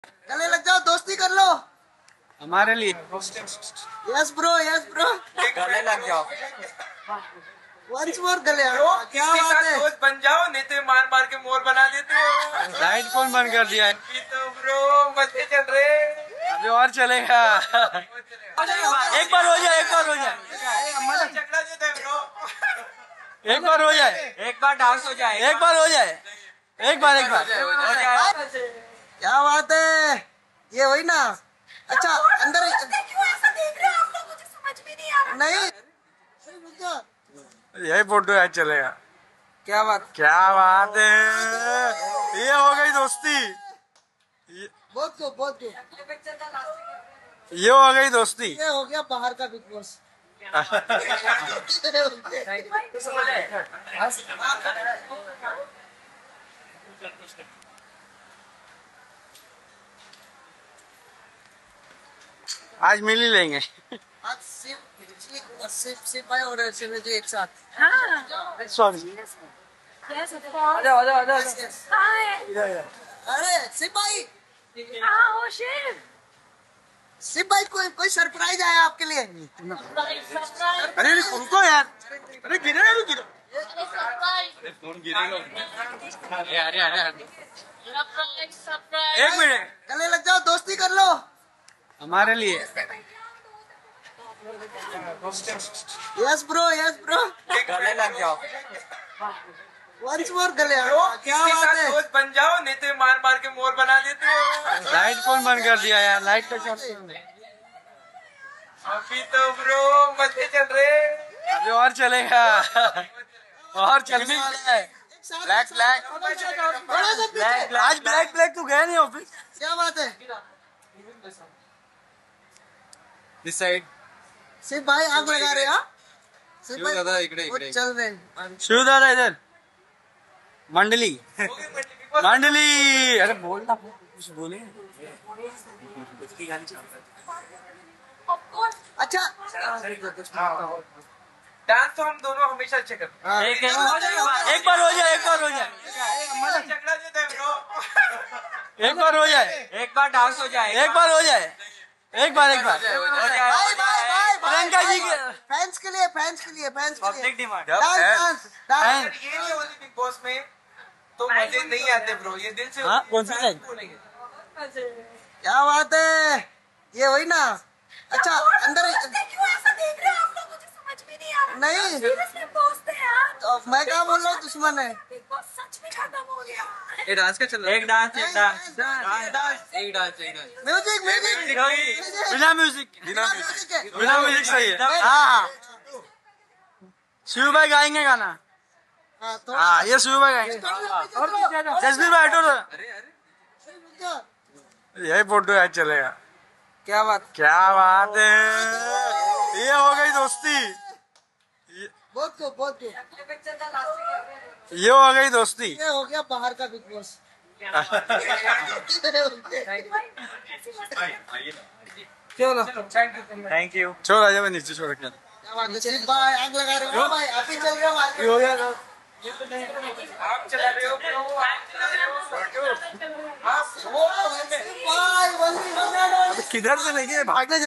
गले लग जाओ, दोस्ती कर लो हमारे लिए। Yes bro, yes bro. गले लग जाओ। वंस मोर गले। क्या इसके बात साथ है। दोस्त बन जाओ, नहीं तो मार मार के मोर बना देते हो। लाइट कौन बंद कर दिया है? तो ब्रो मजे चल रहे। अभी और चलेगा। एक बार हो जाए, एक बार हो जाए, झगड़ा देता है ब्रो। एक बार हो जाए, एक बार डांस हो जाए, एक बार हो जाए, एक बार, एक बार। हो जाए। क्या बात है। ये वही ना। अच्छा अंदर क्यों ऐसा देख रहे हो आप लोग? मुझे समझ में नहीं आ रहा। नहीं। यही फोटो आज चलेगा। क्या बात। क्या बात है, ये हो गई दोस्ती। बहुत खूब, बहुत खूब। ये हो गई दोस्ती। ये हो गया बाहर का बिग बॉस। आज मिल ही लेंगे। आज सिर्फ भाई और जी एक साथ। Sorry. Yes, of course. Hi. अरे सिर्फ भाई, Oh, shit. सिर्फ भाई कोई सरप्राइज आया आपके लिए। अरे रुको यार, अरे गिरेगा तो गिरो। फोन गिरेगा। एक मिनट, गले लग जाओ, दोस्ती कर लो हमारे लिए। Yes bro, yes bro. गले लग जाओ। वंस मोर गले। क्या इसके बात साथ है। दोस्त बन जाओ, नहीं तो मार मार के मोर बना देते हो। लाइट कौन बंद कर दिया यार? लाइट तो चल। अभी तो ब्रो मजे चल रहे। अभी और चलेगा, और चलने वाला है। ब्लैक ब्लैक थोड़ा सा पीछे। आज ब्लैक ब्लैक तो गया नहीं ऑफिस। क्या बात है। This side. सिर्फ भाई आग लगा रहे हैं। सिर्फ शिव दादा इकडे, वो इकडे। चल रहे हैं। शिव दादा इधर। मंडली, मंडली। अरे बोलना, कुछ बोले। Of course. अच्छा डांस तो हम दोनों हमेशा अच्छे करते हैं। एक बार हो जाए, एक बार हो जाए। झगड़ा देता है ब्रो। एक बार हो जाए, एक बार डांस हो जाए, एक बार हो जाए, एक बार, एक बार। भाई भाई प्रियंका जी के फैंस के लिए, फैंस के लिए, फैंस के लिए। Public demand. Dance dance dance. अगर ये नहीं होती बिग बॉस में तो मजे नहीं आते ब्रो। ये दिल से हाँ, कौन सी लाइन? बोलेंगे। क्या बात है। ये वही ना। अच्छा अंदर क्यों ऐसा देख रहे हो आप लोग? मुझे समझ में नहीं आ रहा। नहीं। Seriously, दोस्त हैं यार। तो मैं क्या बोल रहा हूँ, दुश्मन है। Big Boss सच में खत्म हो गया। ये डांस का चल रहा है। एक डांस, एक डांस, डांस, एक डांस, एक डांस। म्यूजिक म्यूजिक बिना म्यूजिक, बिना म्यूजिक, म्यूजिक। बिना म्यूजिक सही है। हाँ हाँ, शिव भाई गाएंगे गाना। हाँ थोड़ा हाँ, ये शिव भाई गाएंगे। जसबीर भाई हटो ना। यही फोटो आज चलेगा। क्या बात। क्या बात है, ये हो गई दोस्ती। बहुत खूब, बहुत खूब। ये हो गई दोस्ती। ये हो गया बाहर का बिग बॉस। चलो थैंक यू। छोड़ आ जाओ, नीचे छोड़ के। क्या बात है। सिर्फ भाई आग लगा रहे हो भाई, आप ही चल रहे हो आगे। हो गया ना? आप चला रहे हो ब्रो, आप चला रहे हो। आप भाई वंदे किधर से लेके भागने